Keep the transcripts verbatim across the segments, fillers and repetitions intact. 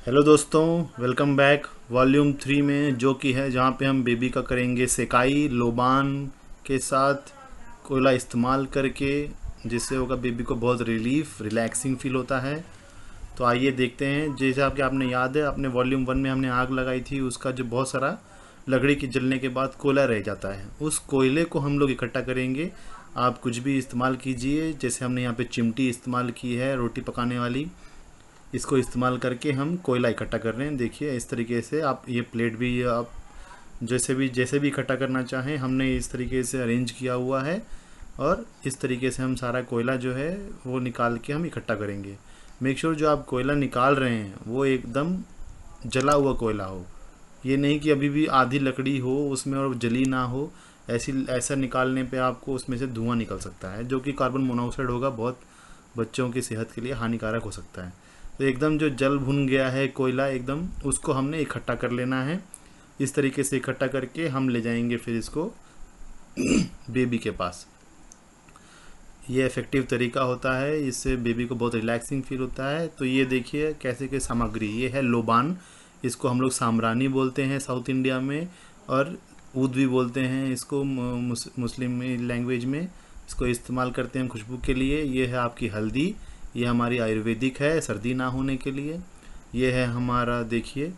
Hello दोस्तों, welcome back volume three में, जो कि है जहाँ पे हम बेबी का करेंगे सेकाई लोबान के साथ कोयला इस्तेमाल करके, जिससे होगा बेबी को बहुत रिलीफ रिलैक्सिंग फील होता है। तो आइए देखते हैं। जैसे आपके आपने याद है, अपने वॉल्यूम वन में हमने आग लगाई थी, उसका जो बहुत सारा लकड़ी की जलने के बाद कोयला रह जाता है, उस कोयले को हम लोग इकट्ठा करेंगे। आप कुछ भी इस्तेमाल कीजिए, जैसे हमने यहाँ पे चिमटी इस्तेमाल की है रोटी पकाने वाली। इसको इस्तेमाल करके हम कोयला इकट्ठा कर रहे हैं। देखिए इस तरीके से आप ये प्लेट भी आप जैसे भी जैसे भी इकट्ठा करना चाहें, हमने इस तरीके से अरेंज किया हुआ है। और इस तरीके से हम सारा कोयला जो है वो निकाल के हम इकट्ठा करेंगे। मेक श्योर जो आप कोयला निकाल रहे हैं वो एकदम जला हुआ कोयला हो। ये नहीं कि अभी भी आधी लकड़ी हो उसमें और जली ना हो। ऐसी ऐसा निकालने पे आपको उसमें से धुआं निकल सकता है, जो कि कार्बन मोनोऑक्साइड होगा, बहुत बच्चों की सेहत के लिए हानिकारक हो सकता है। तो एकदम जो जल भुन गया है कोयला एकदम, उसको हमने इकट्ठा कर लेना है। इस तरीके से इकट्ठा करके हम ले जाएंगे फिर इसको बेबी के पास। ये इफ़ेक्टिव तरीका होता है, इससे बेबी को बहुत रिलैक्सिंग फील होता है। तो ये देखिए कैसे के सामग्री, ये है लोबान। इसको हम लोग साम्रानी बोलते हैं साउथ इंडिया में, और ऊद भी बोलते हैं इसको मुस, मुस्लिम लैंग्वेज में। इसको इस्तेमाल करते हैं खुशबू के लिए। ये है आपकी हल्दी, ये हमारी आयुर्वेदिक है सर्दी ना होने के लिए। ये है हमारा, देखिए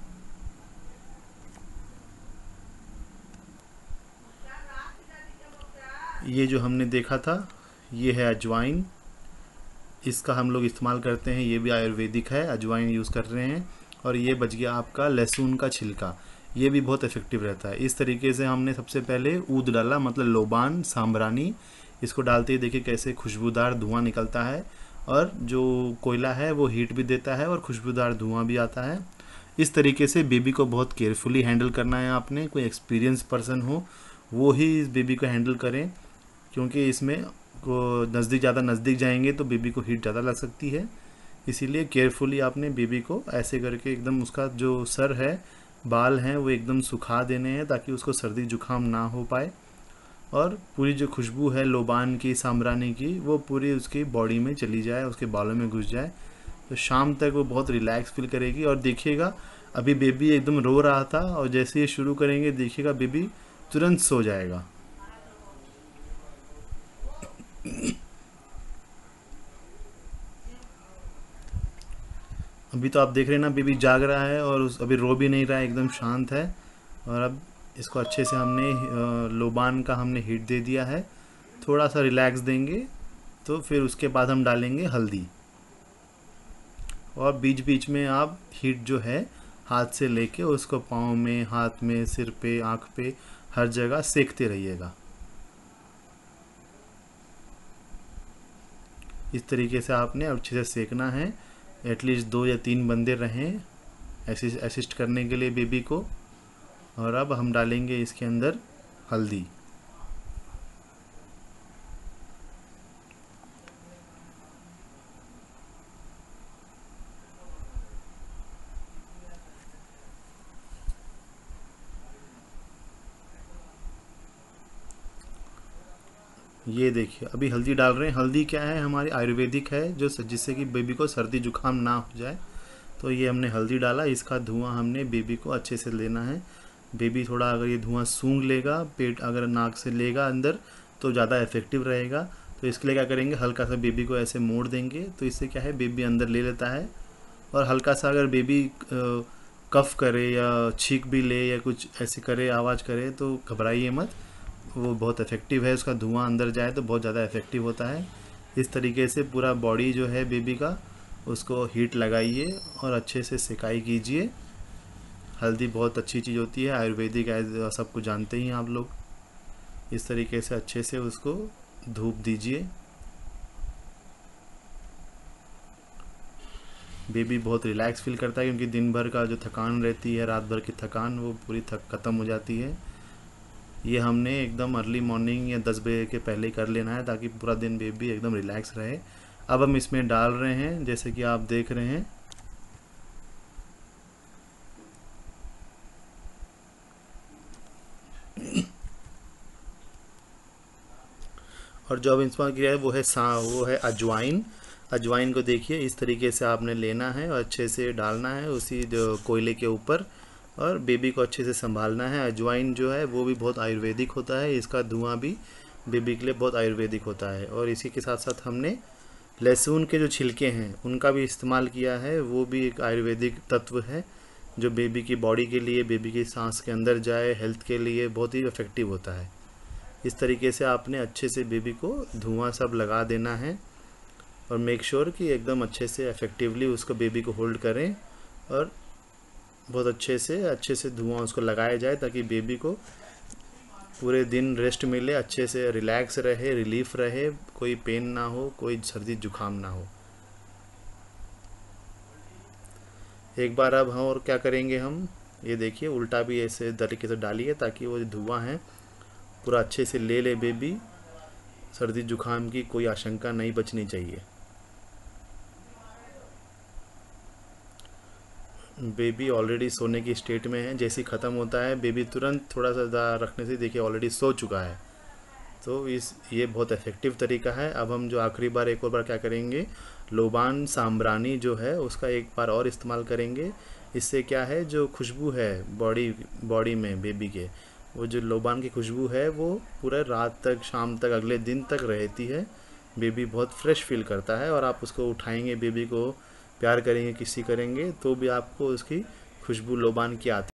ये जो हमने देखा था, ये है अजवाइन। इसका हम लोग इस्तेमाल करते हैं, ये भी आयुर्वेदिक है, अजवाइन यूज़ कर रहे हैं। और ये बच गया आपका लहसुन का छिलका, ये भी बहुत इफ़ेक्टिव रहता है। इस तरीके से हमने सबसे पहले ऊद डाला, मतलब लोबान सांब्रानी। इसको डालते ही देखिए कैसे खुशबूदार धुआं निकलता है, और जो कोयला है वो हीट भी देता है और खुशबूदार धुआं भी आता है। इस तरीके से बेबी को बहुत केयरफुली हैंडल करना है आपने। कोई एक्सपीरियंस पर्सन हो वो ही इस बेबी को हैंडल करें, क्योंकि इसमें को नज़दीक ज़्यादा नज़दीक जाएंगे तो बेबी को हीट ज़्यादा लग सकती है। इसीलिए केयरफुली आपने बेबी को ऐसे करके एकदम उसका जो सर है, बाल हैं, वो एकदम सुखा देने हैं, ताकि उसको सर्दी जुकाम ना हो पाए। और पूरी जो खुशबू है लोबान की सांब्रानी की, वो पूरी उसकी बॉडी में चली जाए, उसके बालों में घुस जाए। तो शाम तक वो बहुत रिलैक्स फील करेगी। और देखिएगा अभी बेबी एकदम रो रहा था, और जैसे ये शुरू करेंगे देखिएगा बेबी तुरंत सो जाएगा। अभी तो आप देख रहे हैं ना, बेबी जाग रहा है और उस अभी रो भी नहीं रहा है, एकदम शांत है। और अब इसको अच्छे से हमने अ, लोबान का हमने हीट दे दिया है। थोड़ा सा रिलैक्स देंगे तो फिर उसके बाद हम डालेंगे हल्दी। और बीच बीच में आप हीट जो है हाथ से लेके उसको पाँव में, हाथ में, सिर पे, आँख पे, हर जगह सेकते रहिएगा। इस तरीके से आपने अच्छे से सेकना है। एटलीस्ट दो या तीन बंदे रहें असिस्ट करने के लिए बेबी को। और अब हम डालेंगे इसके अंदर हल्दी। ये देखिए अभी हल्दी डाल रहे हैं। हल्दी क्या है, हमारी आयुर्वेदिक है, जो जिससे कि बेबी को सर्दी जुकाम ना हो जाए। तो ये हमने हल्दी डाला, इसका धुआं हमने बेबी को अच्छे से लेना है। बेबी थोड़ा अगर ये धुआं सूंघ लेगा, पेट अगर नाक से लेगा अंदर, तो ज़्यादा इफेक्टिव रहेगा। तो इसके लिए क्या करेंगे, हल्का सा बेबी को ऐसे मोड़ देंगे, तो इससे क्या है बेबी अंदर ले लेता है। और हल्का सा अगर बेबी कफ करे या छींक भी ले या कुछ ऐसे करे, आवाज़ करे, तो घबराइए मत, वो बहुत इफ़ेक्टिव है। उसका धुआं अंदर जाए तो बहुत ज़्यादा इफ़ेक्टिव होता है। इस तरीके से पूरा बॉडी जो है बेबी का, उसको हीट लगाइए और अच्छे से सिकाई कीजिए। हल्दी बहुत अच्छी चीज़ होती है, आयुर्वेदिक है, सबको जानते ही हैं आप लोग। इस तरीके से अच्छे से उसको धूप दीजिए। बेबी बहुत रिलैक्स फील करता है, क्योंकि दिन भर का जो थकान रहती है, रात भर की थकान, वो पूरी थक ख़त्म हो जाती है। ये हमने एकदम अर्ली मॉर्निंग या दस बजे के पहले ही कर लेना है, ताकि पूरा दिन बेबी एकदम रिलैक्स रहे। अब हम इसमें डाल रहे हैं, जैसे कि आप देख रहे हैं, और जो अब इस्तेमाल किया है वो है सा वो है अजवाइन। अजवाइन को देखिए इस तरीके से आपने लेना है और अच्छे से डालना है उसी जो कोयले के ऊपर, और बेबी को अच्छे से संभालना है। अजवाइन जो है वो भी बहुत आयुर्वेदिक होता है, इसका धुआं भी बेबी के लिए बहुत आयुर्वेदिक होता है। और इसी के साथ साथ हमने लहसुन के जो छिलके हैं उनका भी इस्तेमाल किया है, वो भी एक आयुर्वेदिक तत्व है जो बेबी की बॉडी के लिए, बेबी की सांस के अंदर जाए, हेल्थ के लिए बहुत ही इफ़ेक्टिव होता है। इस तरीके से आपने अच्छे से बेबी को धुआं सब लगा देना है और मेक श्योर कि एकदम अच्छे से इफ़ेक्टिवली उसको बेबी को होल्ड करें और बहुत अच्छे से अच्छे से धुआं उसको लगाया जाए ताकि बेबी को पूरे दिन रेस्ट मिले, अच्छे से रिलैक्स रहे, रिलीफ रहे, कोई पेन ना हो, कोई सर्दी जुकाम ना हो। एक बार अब हम और क्या करेंगे, हम ये देखिए उल्टा भी ऐसे तरीके से डालिए ताकि वो धुआं है पूरा अच्छे से ले ले बेबी। सर्दी जुकाम की कोई आशंका नहीं बचनी चाहिए। बेबी ऑलरेडी सोने की स्टेट में है, जैसे ही ख़त्म होता है बेबी तुरंत थोड़ा सा रखने से देखिए ऑलरेडी सो चुका है। तो इस ये बहुत इफ़ेक्टिव तरीका है। अब हम जो आखिरी बार एक और बार क्या करेंगे, लोबान सांब्रानी जो है उसका एक बार और इस्तेमाल करेंगे। इससे क्या है, जो खुशबू है बॉडी बॉडी में बेबी के, वो जो लोबान की खुशबू है वो पूरा रात तक, शाम तक, अगले दिन तक रहती है। बेबी बहुत फ्रेश फील करता है और आप उसको उठाएंगे, बेबी को प्यार करेंगे, किसी करेंगे तो भी आपको उसकी खुशबू लोबान की आती